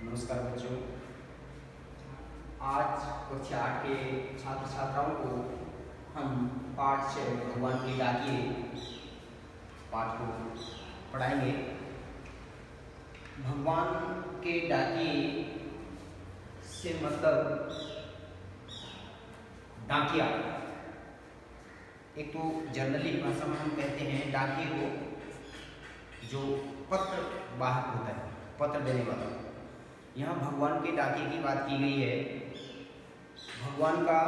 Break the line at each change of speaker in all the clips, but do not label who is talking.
नमस्कार बच्चों। आज कक्षा 8 के छात्र छात्राओं को हम पाठ 6 भगवान के डाकिए पाठ को पढ़ाएंगे। भगवान के डाकिए से मतलब डाकिया। एक तो जनरली भाषा में हम कहते हैं डाकिए को, जो पत्र वाहक होता है, पत्र देने वाला। यहाँ भगवान के डाकिए की बात की गई है। भगवान का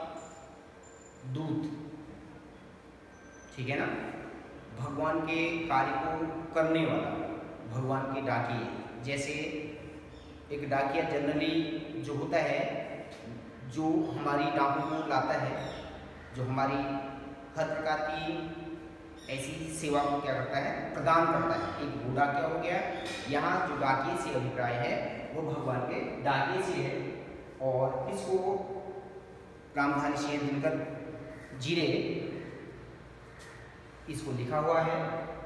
दूत, ठीक है ना, भगवान के कार्य को करने वाला भगवान के डाकिए। जैसे एक डाकिया जनरली जो होता है, जो हमारी डाकों को लाता है, जो हमारी हर प्रकार की ऐसी सेवा को क्या करता है, प्रदान करता है। एक वो डाकिया हो गया। यहाँ जो डाकिए से अभिप्राय है वो भगवान के डाकिए से है, और इसको रामधारी सिंह दिनकर जी ने इसको लिखा हुआ है।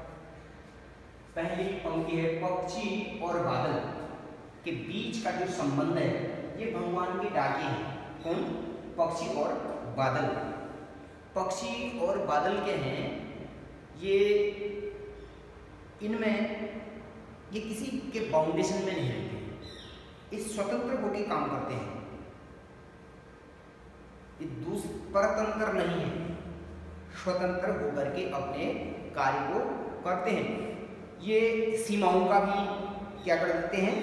पहली पंक्ति है, पक्षी और बादल के बीच का जो संबंध है ये भगवान के डाकिए हैं। कौन? पक्षी और बादल। पक्षी और बादल के हैं ये, इनमें ये किसी के बाउंडेशन में नहीं रहते हैं, ये स्वतंत्र होकर काम करते हैं, ये परतंत्र नहीं है, स्वतंत्र होकर के अपने कार्य को करते हैं। ये सीमाओं का भी क्या कर देते हैं,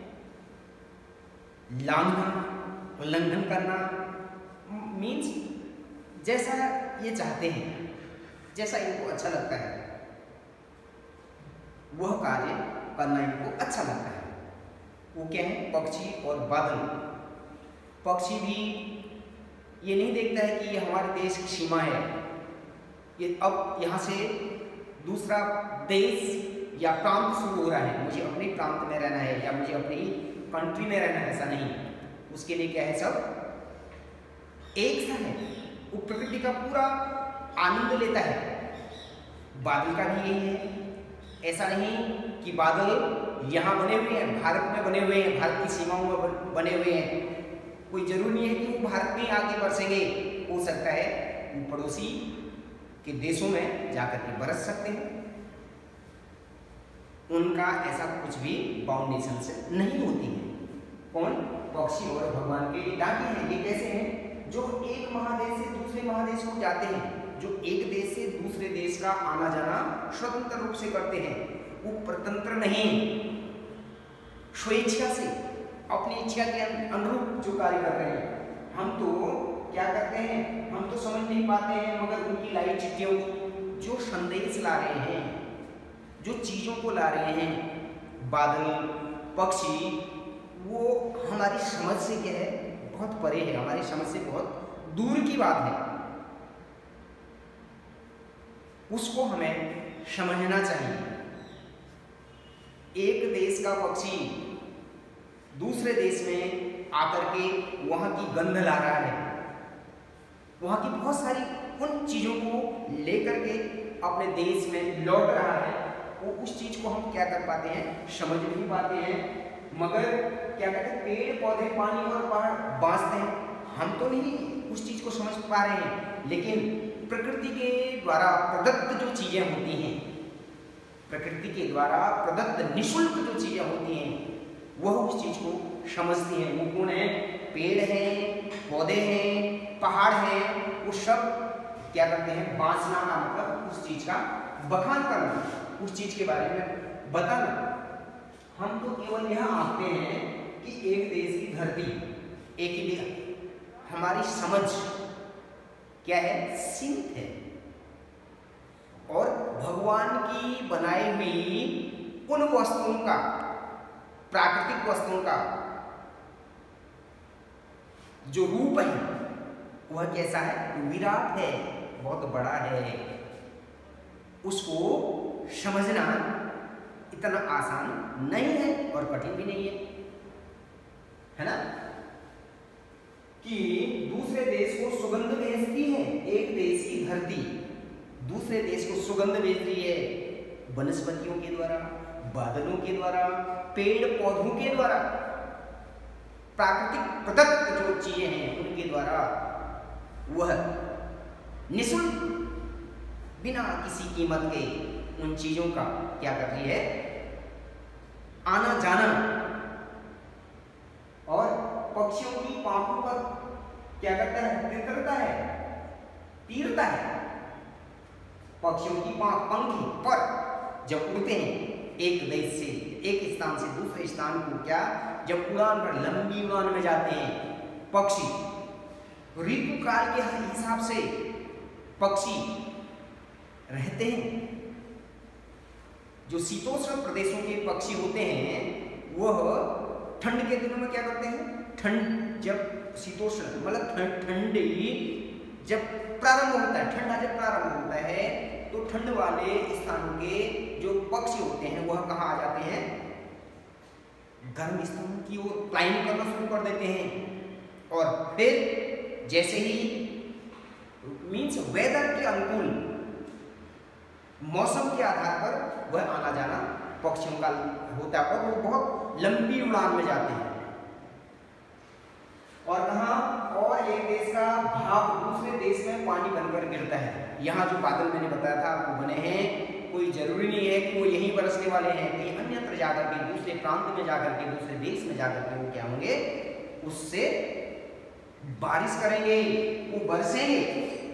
उल्लंघन करना, मीन्स जैसा ये चाहते हैं, जैसा इनको अच्छा लगता है वह कार्य करना इनको अच्छा लगता है। वो क्या है? पक्षी और बादल। पक्षी भी ये नहीं देखता है कि ये हमारे देश की सीमा है, ये अब यहाँ से दूसरा देश या प्रांत शुरू हो रहा है, मुझे अपने प्रांत में रहना है या मुझे अपनी कंट्री में रहना है, ऐसा नहीं। उसके लिए क्या है, सब एक सा है। वो प्रकृति का पूरा आनंद लेता है। बादल का भी यही है। ऐसा नहीं कि बादल यहाँ बने हुए हैं, भारत में बने हुए हैं, भारत की सीमाओं में बने हुए हैं, कोई जरूरी नहीं है कि वो भारत में आके बरसेंगे। हो सकता है वो पड़ोसी के देशों में जाकर के बरस सकते हैं। उनका ऐसा कुछ भी बाउंडेशन से नहीं होती है। कौन? पक्षी और भगवान के डाकिए हैं। ये कैसे हैं? जो एक महादेश से दूसरे महादेश को जाते हैं, जो एक देश से दूसरे देश का आना जाना स्वतंत्र रूप से करते हैं। वो परतंत्र नहीं, स्वेच्छा से अपनी इच्छा के अनुरूप जो कार्य कर रहे हैं। हम तो क्या करते हैं, हम तो समझ नहीं पाते हैं, मगर उनकी लाई चिट्ठियों जो संदेश ला रहे हैं, जो चीजों को ला रहे हैं, बादल, पक्षी, वो हमारी समझ से क्या है, बहुत परे है, हमारी समझ से बहुत दूर की बात है। उसको हमें समझना चाहिए। एक देश का पक्षी दूसरे देश में आकर के वहां की गंध ला रहा है, वहां की बहुत सारी उन चीजों को लेकर के अपने देश में लौट रहा है। वो उस चीज को हम क्या कर पाते हैं, समझ नहीं पाते हैं, मगर क्या कहते हैं, पेड़ पौधे, पानी और पहाड़ बांचते हैं। हम तो नहीं उस चीज को समझ पा रहे हैं, लेकिन प्रकृति के द्वारा प्रदत्त जो चीजें होती हैं, प्रकृति के द्वारा प्रदत्त निःशुल्क जो चीजें होती हैं, वह उस चीज को समझती हैं। वो कौन है? पेड़ हैं, पौधे हैं, पहाड़ हैं, वो सब क्या करते हैं, बांचना का मतलब उस चीज का बखान करना, उस चीज के बारे में बताना। हम तो केवल यह आंकते हैं कि एक देश की धरती, एक ही देश, हमारी समझ क्या है, सीमित है। और भगवान की बनाई हुई उन वस्तुओं का, प्राकृतिक वस्तुओं का जो रूप है वह कैसा है, विराट है, बहुत बड़ा है। उसको समझना इतना आसान नहीं है और कठिन भी नहीं है ना, कि दूसरे देश को सुगंध भेजती है। एक देश की धरती दूसरे देश को सुगंध भेज रही है, वनस्पतियों के द्वारा, बादलों के द्वारा, पेड़ पौधों के द्वारा। प्राकृतिक प्रदत्त जो चीजें हैं उनके द्वारा वह निःशुल्क बिना किसी कीमत के उन चीजों का क्या कर रही है, आना जाना। और पक्षियों की पांखों पर क्या करता है, तितरता है, तीरता है। पक्षियों की पंखी पर जब उड़ते हैं एक देश से, एक स्थान से दूसरे स्थान को, क्या जब उड़ान पर लंबी उड़ान में जाते हैं पक्षी, ऋतु काल के हिसाब से पक्षी रहते हैं। जो शीतोष्ण प्रदेशों के पक्षी होते हैं वह ठंड के दिनों में क्या करते हैं, ठंड जब शीतोष्ण मतलब ठंडी जब प्रारंभ होता है, ठंडा जब प्रारंभ होता है तो ठंड वाले स्थानों के जो पक्षी होते हैं वह कहाँ आ जाते हैं, गर्म स्थानों की ओर फ्लाइंग करना शुरू कर देते हैं। और फिर जैसे ही मीन्स वेदर के अनुकूल मौसम के आधार पर वह आना जाना पक्षियों का होता है और वो बहुत लंबी उड़ान में जाते हैं। और कहाँ, और एक देश का भाप दूसरे देश में पानी बनकर गिरता है। यहाँ जो बादल मैंने बताया था आपको बने हैं, कोई जरूरी नहीं है कि वो यहीं बरसने वाले हैं, कहीं अन्यत्र जाकर के, दूसरे प्रांत में जाकर के, दूसरे देश में जाकर के वो क्या होंगे, उससे बारिश करेंगे, वो बरसेंगे।